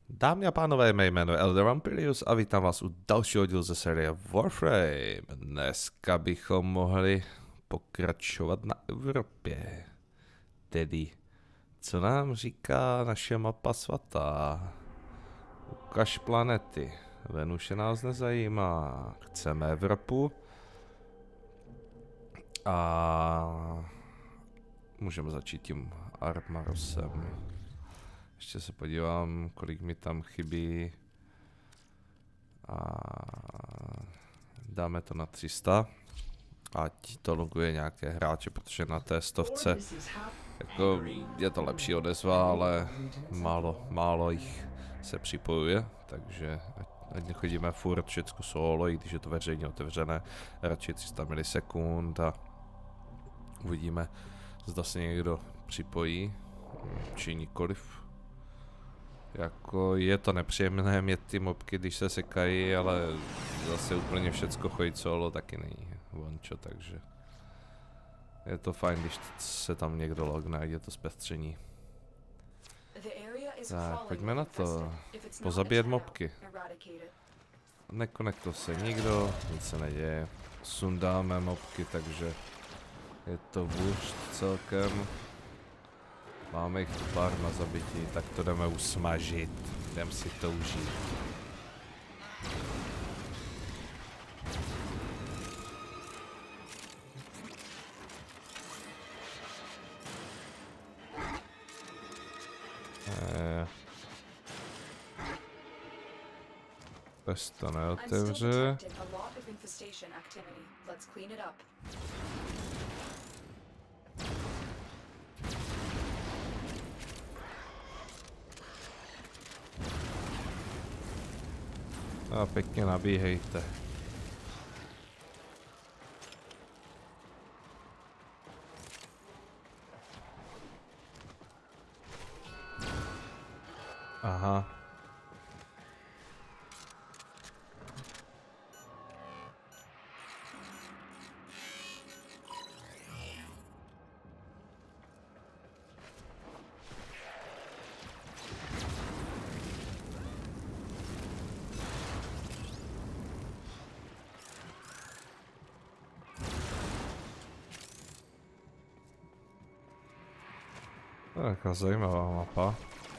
Dámy a pánové, mé jméno je Elder Vampirius a vítám vás u dalšího dílu ze série Warframe. Dneska bychom mohli pokračovat na Evropě. Tedy, co nám říká naše mapa svatá? Ukaž planety. Venuše nás nezajímá. Chceme Evropu. A můžeme začít tím Armarosem. Ještě se podívám, kolik mi tam chybí. A dáme to na 300. Ať to loguje nějaké hráče, protože na té stovce jako je to lepší odezva, ale málo jich se připojuje, takže ať nechodíme furt všecko solo, i když je to veřejně otevřené, radši 300 milisekund a uvidíme, zda se někdo připojí, či nikoliv. Jako je to nepříjemné mít ty mobky, když se sekají, ale zase úplně všecko chodit solo taky není vončo, takže je to fajn, když se tam někdo logne a je to zpestření. Tak, pojďme na to. Pozabíjet mobky. Nekonektoval se nikdo, nic se neděje. Sundáme mobky, takže je to boost celkem. Máme jich tu pár na zabití, tak to jdeme usmažit. Jdem si to užít. Bez to neotevře. A pěkně nabíhejte. Aha. Taká zajímavá mapa.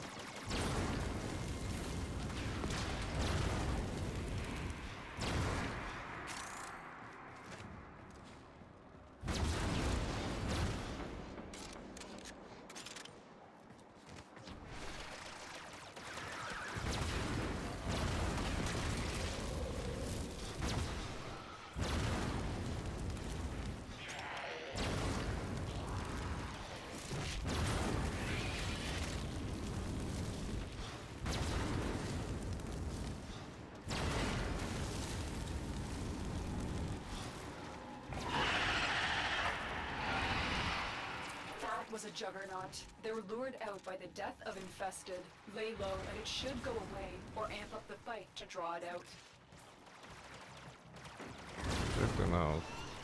Was a juggernaut. They were lured out by the death of Infested. Lay low and it should go away, or amp up the fight to draw it out. Check them out.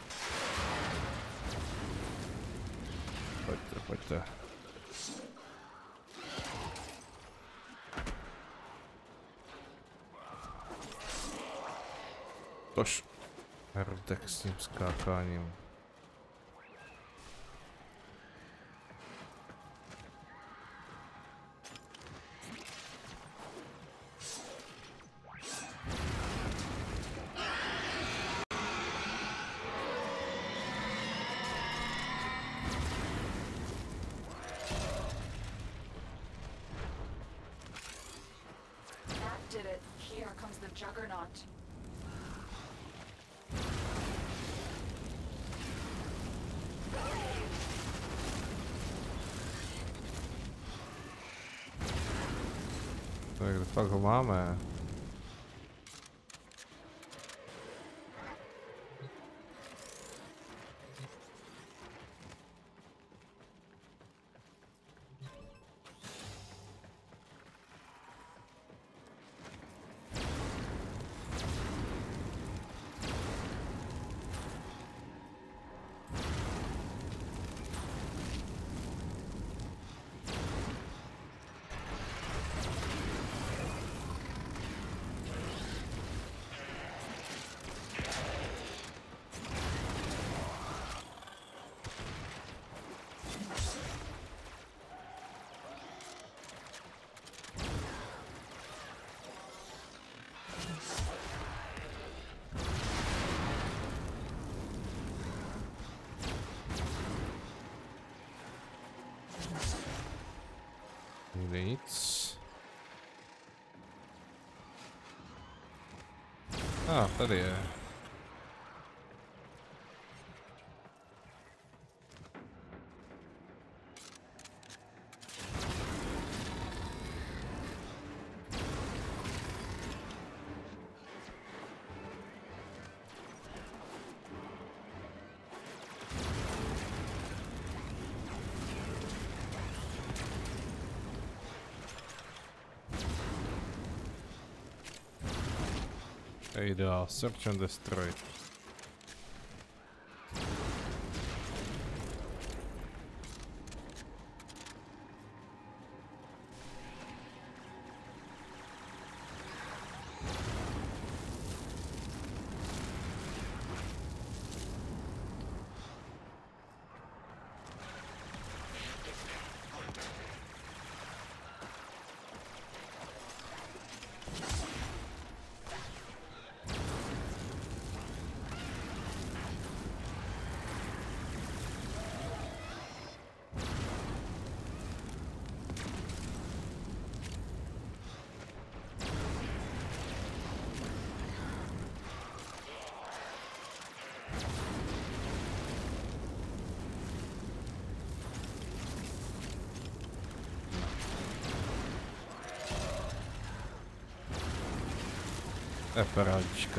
Pojďte. Tož. Herdek s tím skákáním. Did it. Here comes the juggernaut. Tak kde fakt ho máme? Tady nic. Tady je. Ideál, search and destroy. Parádička.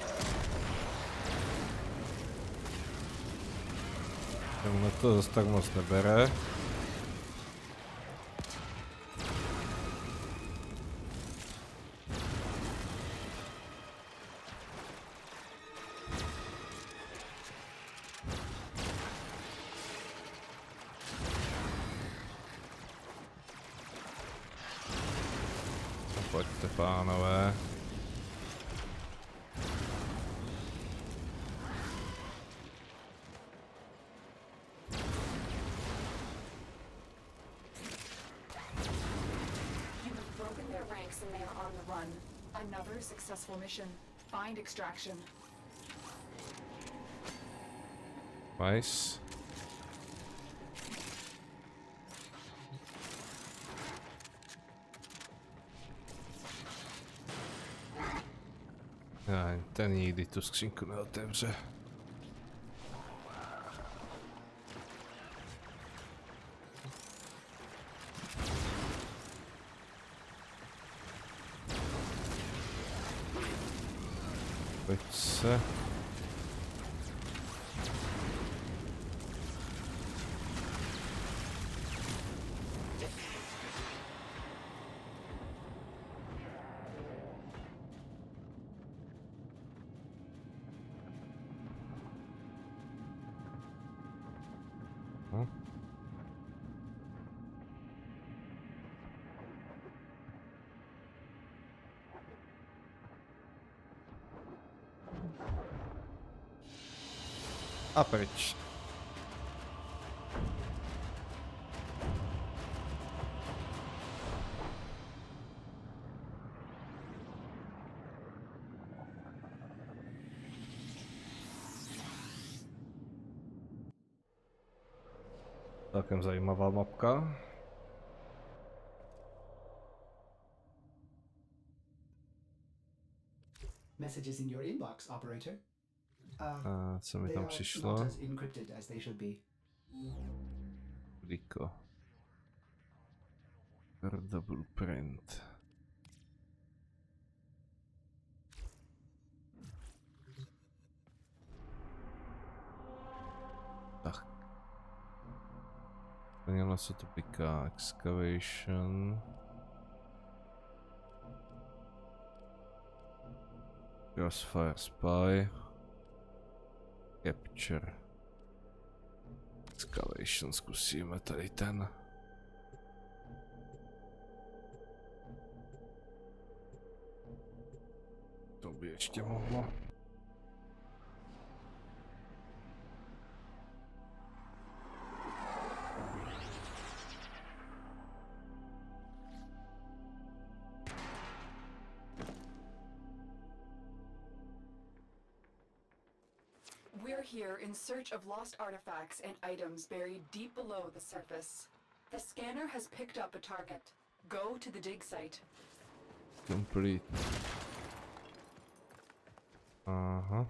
Tohle to zase tak moc nebere. Pojďte, pánové. Another successful mission. Find extraction. Nice. Ten nikdy tu skřínku neotevře. Pojď se. A pryč. Celkem zajímavá mapka. Messages in your inbox, operator. Co mi tam přišlo? Riko. The blueprint. Tak. Mělo se to píká excavation. Crossfire spy. Capture. Excavation, zkusíme tady ten. To by ještě mohlo. We're here in search of lost artifacts and items buried deep below the surface. The scanner has picked up a target. Go to the dig site. Complete. Aha.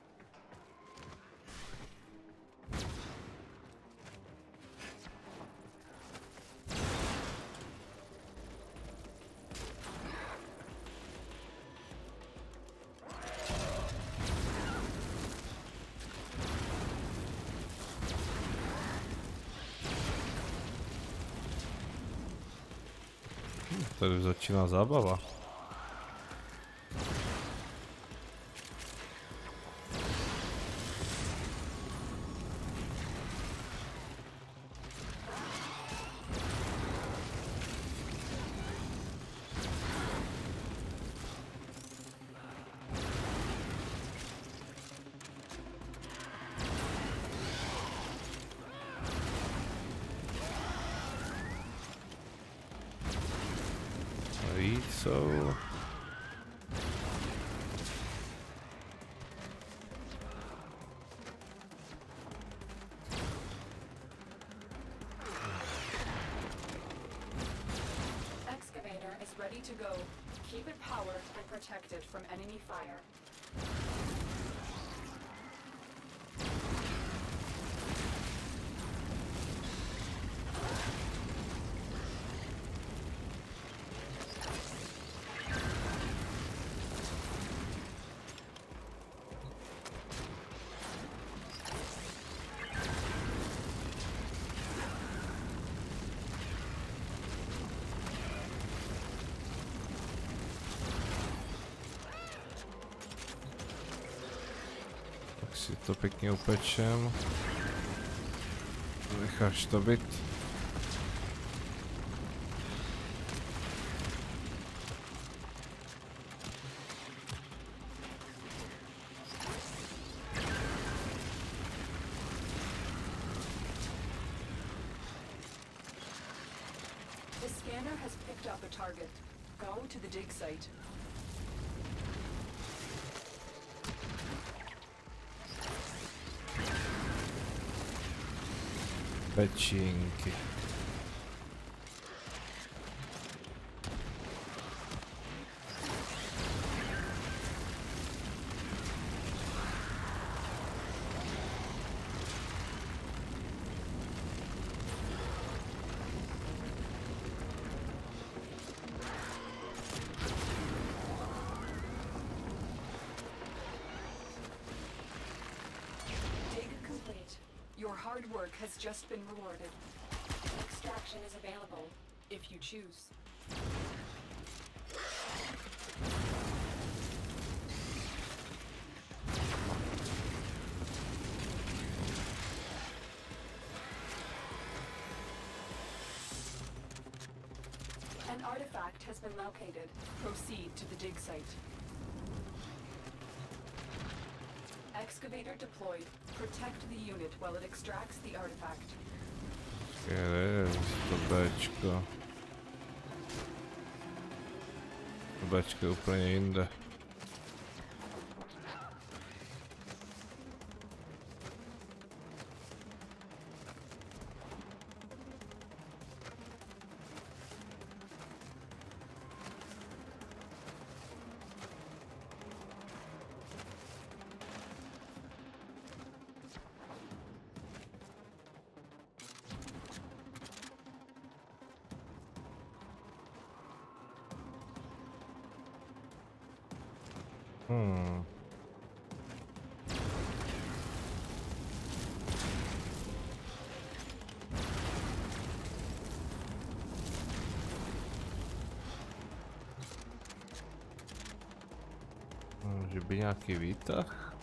Tady začíná zábava. So Excavator is ready to go. Keep it powered and protected from enemy fire. si to pěkně upečem. Necháš to být. The scanner has picked up a target. Go to the dig site. Pečínky. Your hard work has just been rewarded. Extraction is available, if you choose. An artifact has been located. Proceed to the dig site. Excavator deployed. Protect the unit while it extracts the artifact. To Bčko. Bčko je úplně jinde. Může být nějaký výtah?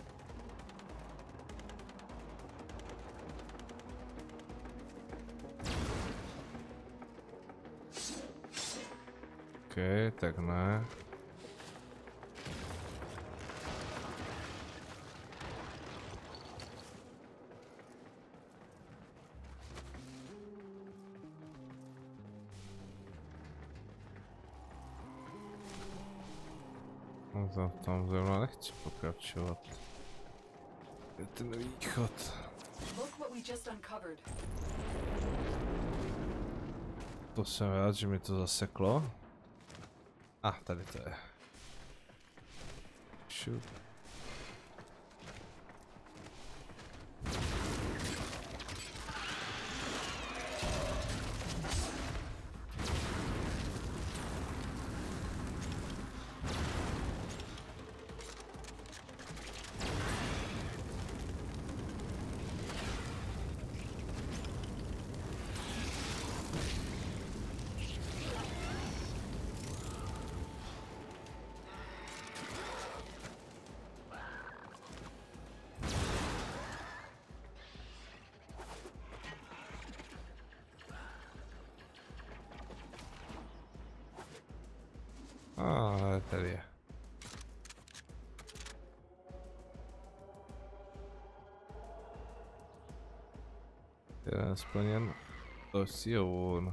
OK, tak ne. Tam zrovna nechci pokračovat. Je ten východ. to jsem rád, že mi to zaseklo. Tady to je. Šup. Tady je. Jeden splněn. To je on.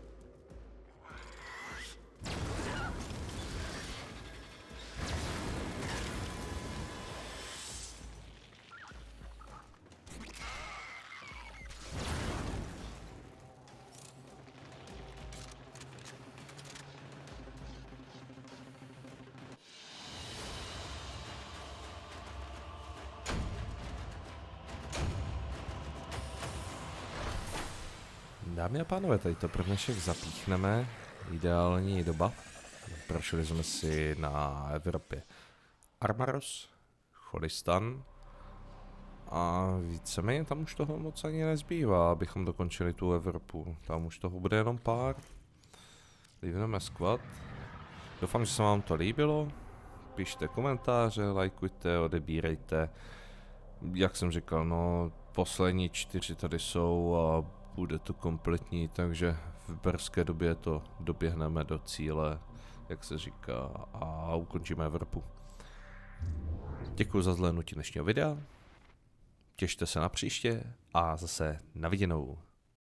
Dámy a pánové, tady to pro dnešek zapíchneme. Ideální doba. Prošli jsme si na Evropě Armaros, Cholistan a víceméně tam už toho moc ani nezbývá, abychom dokončili tu Evropu. Tam už toho bude jenom pár. Líbneme squad. Doufám, že se vám to líbilo. Pište komentáře, lajkujte, odebírejte. Jak jsem říkal, no poslední 4 tady jsou a bude to kompletní, takže v brzké době to doběhneme do cíle, jak se říká, a ukončíme Evropu. Děkuji za zhlédnutí dnešního videa, těšte se na příště a zase na viděnou.